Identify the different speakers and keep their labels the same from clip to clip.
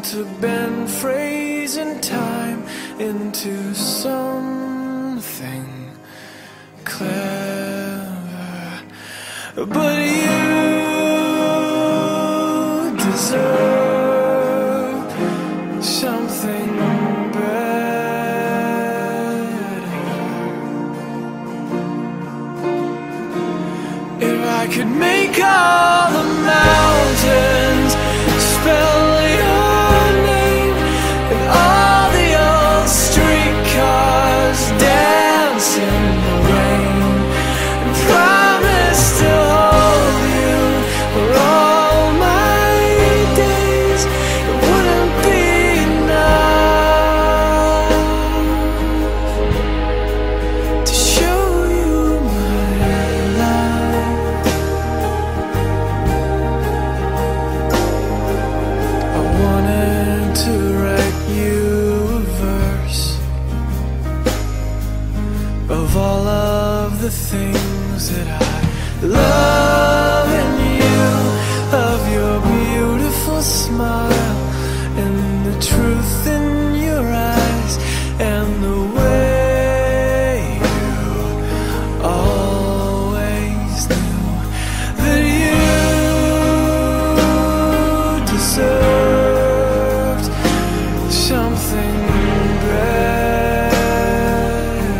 Speaker 1: to bend phrase and time into something clever, but you deserve something better. If I could make all the mountains spell your name, and all the old streetcars dance in the rain, and promise to hold you for all my days, it wouldn't be enough to show you my love. I wanted to write you a verse of all of the things that I love in you, of your beautiful smile and the truth in your eyes, and the way you always knew that you deserved something better.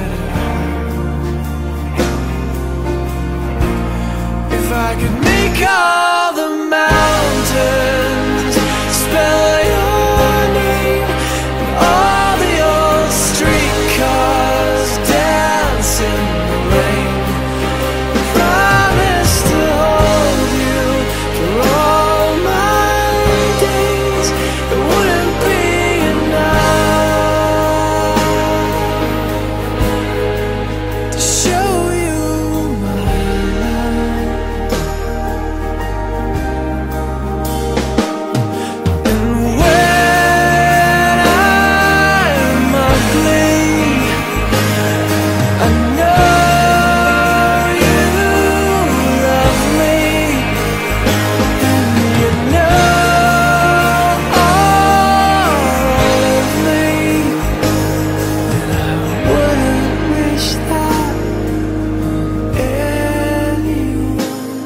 Speaker 1: If I could make all the mountains spell your name, and all the old streetcars dance in the rain, promise to hold you for all my days, it wouldn't be enough to show you my love. And when I'm ugly, I know you love me, and you know all of me, and I wouldn't wish that on anyone.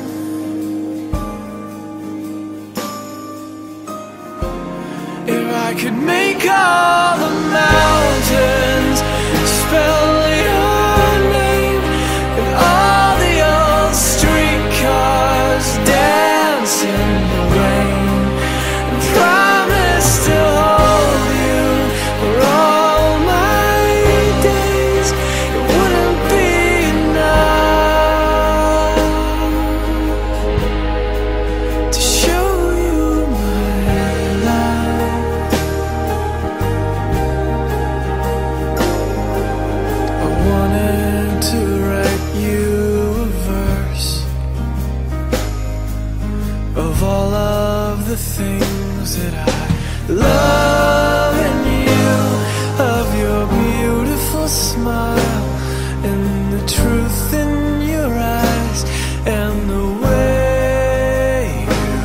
Speaker 1: If I could make all the mountains spell your name, and all the old streetcars dance in the rain, and promise to hold you for all my days, it wouldn't be enough to show you my love. I wanted to write you a verse of all of the things that I love in you, of your beautiful smile and the truth in your eyes, and the way you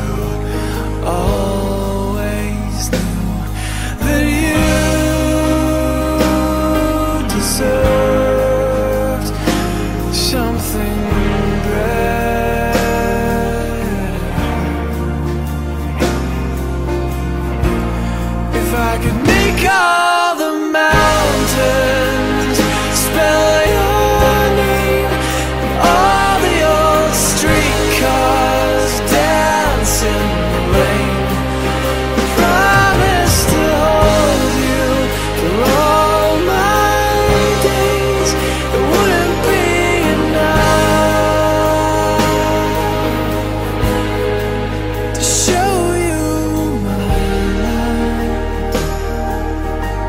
Speaker 1: always knew that you deserved something better. If I could make all the mountains spell your name, and all the old streetcars dance in the rain, promise to hold you for all my days, it wouldn't be enough to show you my love.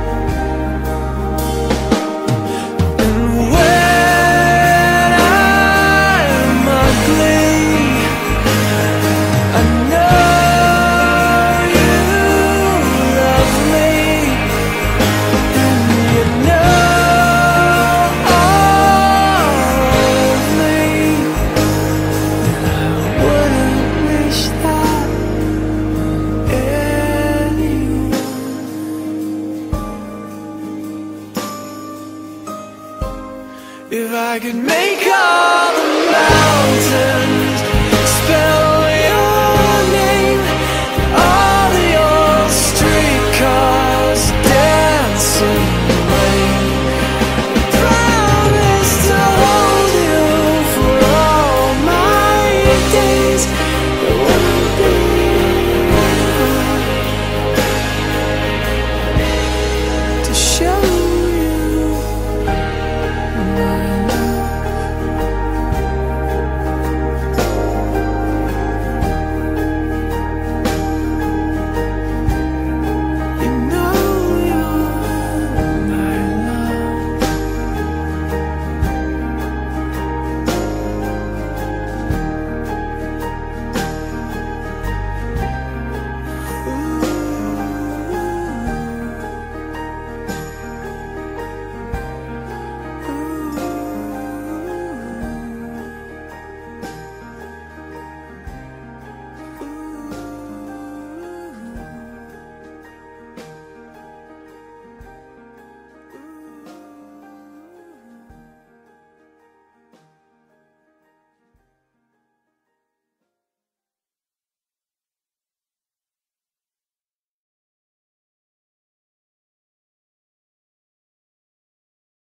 Speaker 1: If I could make up